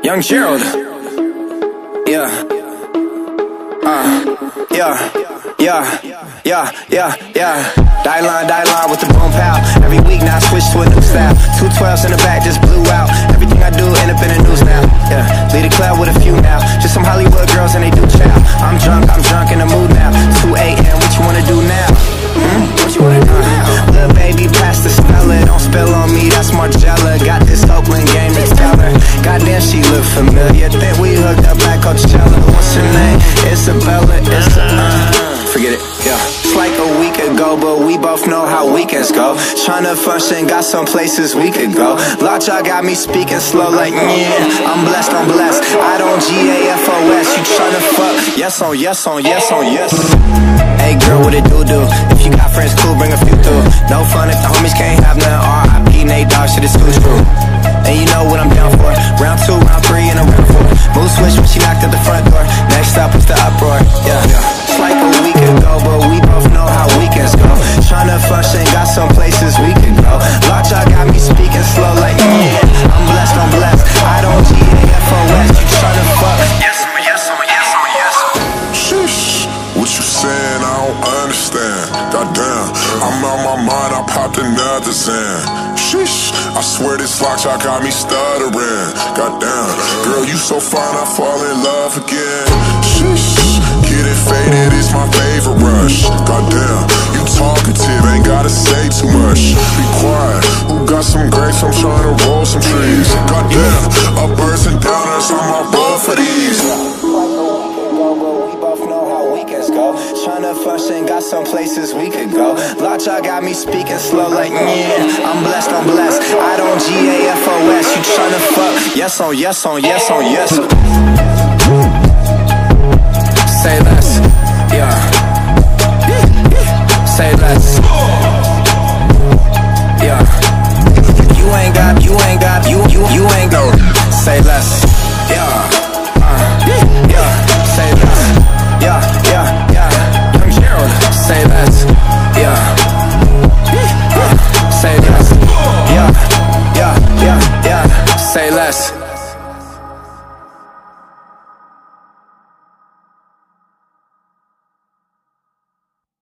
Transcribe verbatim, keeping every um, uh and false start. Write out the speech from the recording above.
Young Gerald. Yeah. Uh. Yeah. Yeah. Yeah. Yeah. Yeah. Die line, die line with the boom pow. Every week now I switch to a new style. Two twelves in the back just blew out. Everything I do end up in the news now. Yeah. Lead a club with a few now. Just some Hollywood girls and they do chow. I'm drunk, I'm drunk in the mood now. two A M, what you wanna do now? Hmm? What you wanna do now? Little baby, pass the speller. Don't spill on me, that's Margella. Got this Oakland game to tell her. Goddamn, she look familiar. Think we hooked up like Coachella. What's her name? Isabella. It's a, uh, forget it, yeah. It's like a week ago, but we both know how weekends go. Tryna function, got some places we could go. Lockjaw got me speaking slow like, yeah. I'm blessed, I'm blessed. I don't G A F O S. You tryna fuck? Yes on yes on yes on yes. Hey girl, what it do do? If you got friends, cool, bring a few through. No fun if the homies can't have none. R I P Nate Dogg, shit is too true. And you know what I'm down for. Round two, round three, and a round four. Mood switch when she knocked at the front door. Next up is the uproar, yeah. It's like a week ago, but we both know how weekends go. Tryna function, got some places we can go. Lockjaw got me speaking slow like, yeah. I'm blessed, I'm blessed. I don't G A F O S. You tryna fuck? Yes, on, yes, on, yes, on, yes. Sheesh, what you saying? I don't understand. Goddamn, I'm out my mind. I popped another Zan. Sheesh, I swear this Lockjaw got me stuttering. Goddamn, girl, you so fine, I fall in love again. Sheesh, getting faded is my favorite rush. Goddamn, you talkative, ain't gotta say too much. Be quiet, who got some grapes? I'm trying to roll some trees. Goddamn, uppers and downers, I'm my roll for these. Tryna function, got some places we could go. Lockjaw got me speaking slow like, yeah. I'm blessed, I'm blessed. I don't G A F O S. You tryna fuck? Yes on, yes on, yes on, yes. Say less.